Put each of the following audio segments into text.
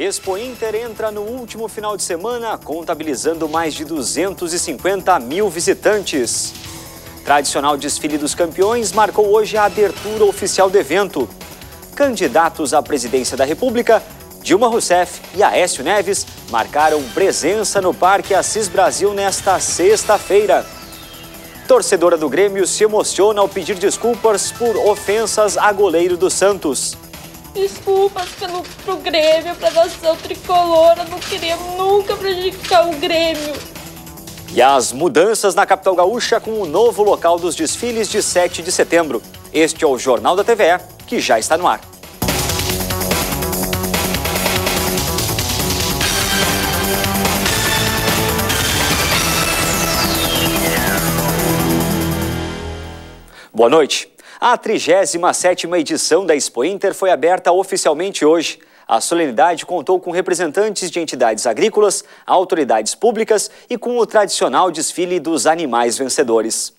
Expo Inter entra no último final de semana, contabilizando mais de 250 mil visitantes. Tradicional desfile dos campeões marcou hoje a abertura oficial do evento. Candidatos à presidência da República, Dilma Rousseff e Aécio Neves marcaram presença no Parque Assis Brasil nesta sexta-feira. Torcedora do Grêmio se emociona ao pedir desculpas por ofensas a goleiro do Santos. Desculpas pro Grêmio, pra nação tricolor, eu não queria nunca prejudicar o Grêmio. E as mudanças na capital gaúcha com o novo local dos desfiles de 7 de setembro. Este é o Jornal da TVE, que já está no ar. Boa noite. A 37ª edição da Expo Inter foi aberta oficialmente hoje. A solenidade contou com representantes de entidades agrícolas, autoridades públicas e com o tradicional desfile dos animais vencedores.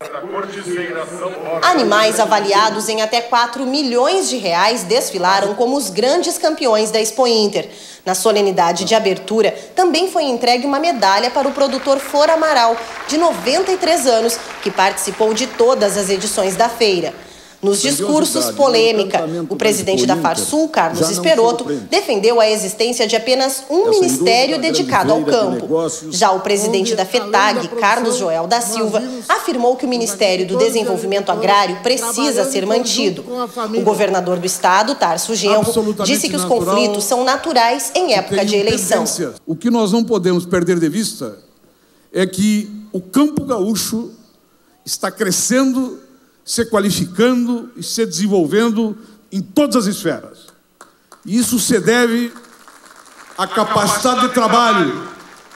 Animais avaliados em até 4 milhões de reais desfilaram como os grandes campeões da Expo Inter. Na solenidade de abertura, também foi entregue uma medalha para o produtor Flor Amaral, de 93 anos, que participou de todas as edições da feira. Nos discursos polêmica, o presidente da Farsul, Carlos Esperotto, defendeu a existência de apenas um ministério dedicado ao campo. Já o presidente da FETAG, Carlos Joel da Silva, afirmou que o Ministério do Desenvolvimento Agrário precisa ser mantido. O governador do estado, Tarso Genro, disse que os conflitos são naturais em época de eleição. O que nós não podemos perder de vista é que o campo gaúcho está crescendo, se qualificando e se desenvolvendo em todas as esferas. E isso se deve à capacidade de trabalho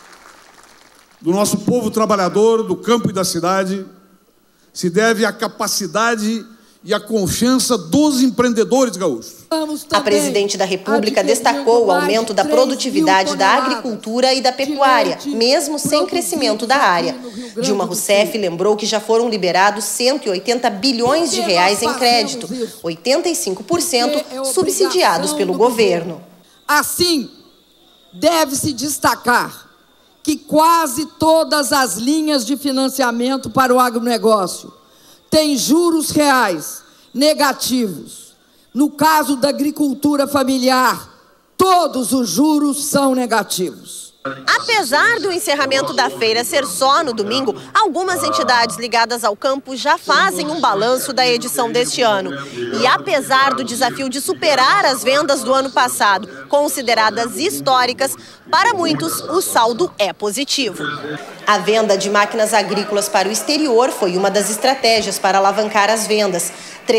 do nosso povo trabalhador, do campo e da cidade, se deve à capacidade e à confiança dos empreendedores gaúchos. A presidente da República destacou o aumento da produtividade da agricultura e da pecuária, mesmo sem crescimento da área. Dilma Rousseff lembrou que já foram liberados 180 bilhões de reais em crédito, 85% subsidiados pelo governo. Assim, deve-se destacar que quase todas as linhas de financiamento para o agronegócio têm juros reais negativos. No caso da agricultura familiar, todos os juros são negativos. Apesar do encerramento da feira ser só no domingo, algumas entidades ligadas ao campo já fazem um balanço da edição deste ano. E apesar do desafio de superar as vendas do ano passado, consideradas históricas, para muitos o saldo é positivo. A venda de máquinas agrícolas para o exterior foi uma das estratégias para alavancar as vendas.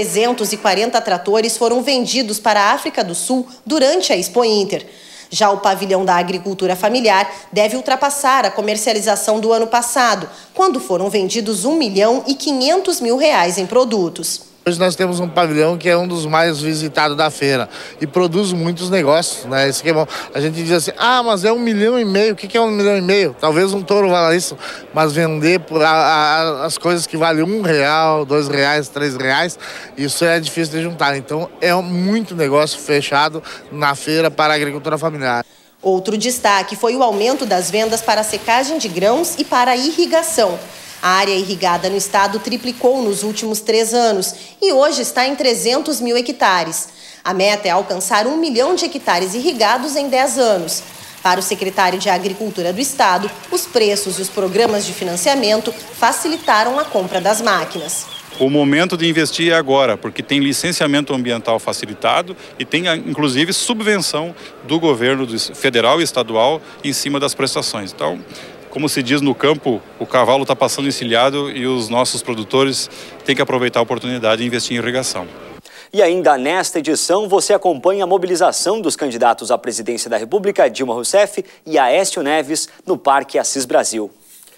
340 tratores foram vendidos para a África do Sul durante a Expo Inter. Já o pavilhão da agricultura familiar deve ultrapassar a comercialização do ano passado, quando foram vendidos R$1.500.000 em produtos. Hoje nós temos um pavilhão que é um dos mais visitados da feira e produz muitos negócios, né? Isso que é bom. A gente diz assim, mas é 1,5 milhão. O que é 1,5 milhão? Talvez um touro valha isso, mas vender as coisas que valem R$1, R$2, R$3, isso é difícil de juntar. Então é muito negócio fechado na feira para a agricultura familiar. Outro destaque foi o aumento das vendas para a secagem de grãos e para a irrigação. A área irrigada no estado triplicou nos últimos 3 anos e hoje está em 300 mil hectares. A meta é alcançar 1 milhão de hectares irrigados em 10 anos. Para o secretário de Agricultura do estado, os preços e os programas de financiamento facilitaram a compra das máquinas. O momento de investir é agora, porque tem licenciamento ambiental facilitado e tem, inclusive, subvenção do governo federal e estadual em cima das prestações. Então, como se diz no campo, o cavalo está passando encilhado e os nossos produtores têm que aproveitar a oportunidade de investir em irrigação. E ainda nesta edição, você acompanha a mobilização dos candidatos à presidência da República, Dilma Rousseff e Aécio Neves, no Parque Assis Brasil.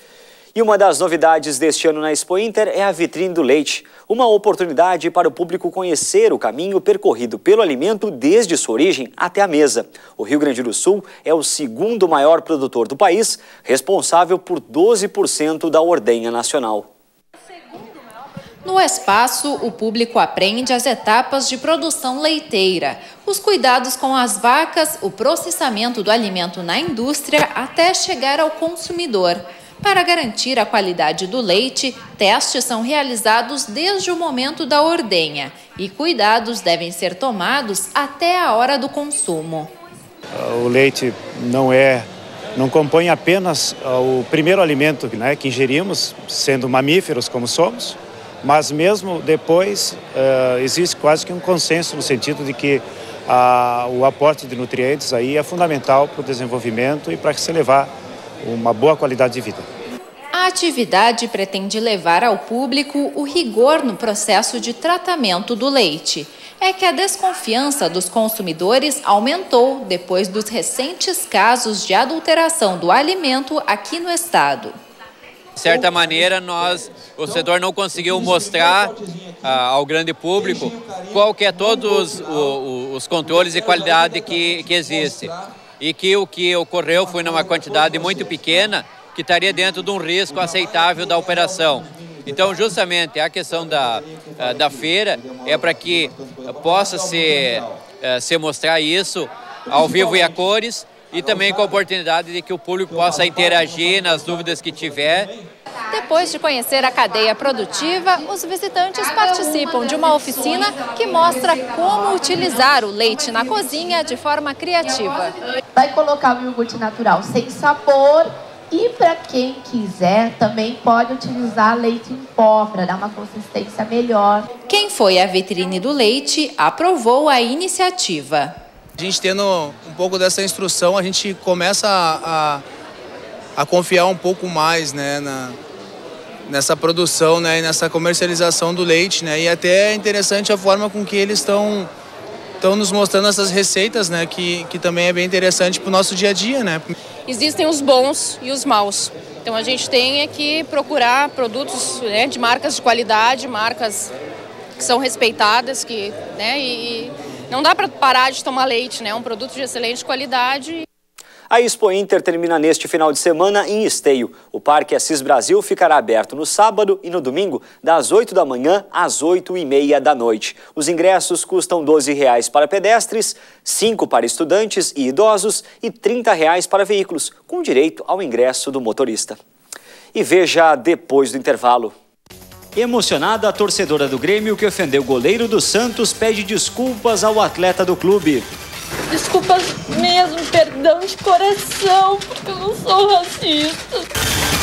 E uma das novidades deste ano na Expo Inter é a Vitrine do Leite, uma oportunidade para o público conhecer o caminho percorrido pelo alimento desde sua origem até a mesa. O Rio Grande do Sul é o 2º maior produtor do país, responsável por 12% da ordenha nacional. No espaço, o público aprende as etapas de produção leiteira, os cuidados com as vacas, o processamento do alimento na indústria até chegar ao consumidor. Para garantir a qualidade do leite, testes são realizados desde o momento da ordenha e cuidados devem ser tomados até a hora do consumo. O leite não compõe apenas o primeiro alimento, né, que ingerimos, sendo mamíferos como somos, mas mesmo depois existe quase que um consenso no sentido de que o aporte de nutrientes aí é fundamental para o desenvolvimento e para se levar uma boa qualidade de vida. A atividade pretende levar ao público o rigor no processo de tratamento do leite. É que a desconfiança dos consumidores aumentou depois dos recentes casos de adulteração do alimento aqui no estado. De certa maneira, o setor não conseguiu mostrar ao grande público qual que é todos os controles de qualidade que existe. E que o que ocorreu foi numa quantidade muito pequena, que estaria dentro de um risco aceitável da operação. Então, justamente, a questão da feira é para que possa se mostrar isso ao vivo e a cores, e também com a oportunidade de que o público possa interagir nas dúvidas que tiver. Depois de conhecer a cadeia produtiva, os visitantes participam de uma oficina que mostra como utilizar o leite na cozinha de forma criativa. Vai colocar o iogurte natural sem sabor e, para quem quiser, também pode utilizar leite em pó para dar uma consistência melhor. Quem foi à vitrine do leite aprovou a iniciativa. A gente tendo um pouco dessa instrução, a gente começa a confiar um pouco mais, né, nessa produção, né, e nessa comercialização do leite, né, e até é interessante a forma com que eles estão nos mostrando essas receitas, né, que também é bem interessante para o nosso dia a dia, né. Existem os bons e os maus. Então a gente tem que procurar produtos, né, de marcas de qualidade, marcas que são respeitadas, né, e não dá para parar de tomar leite, né? É um produto de excelente qualidade. A Expo Inter termina neste final de semana em Esteio. O Parque Assis Brasil ficará aberto no sábado e no domingo, das 8 da manhã às 8h30 da noite. Os ingressos custam R$ 12 para pedestres, R$ 5 para estudantes e idosos e R$ 30 para veículos, com direito ao ingresso do motorista. E veja depois do intervalo. Emocionada, a torcedora do Grêmio que ofendeu o goleiro do Santos pede desculpas ao atleta do clube. Desculpas mesmo, perdão de coração, porque eu não sou racista.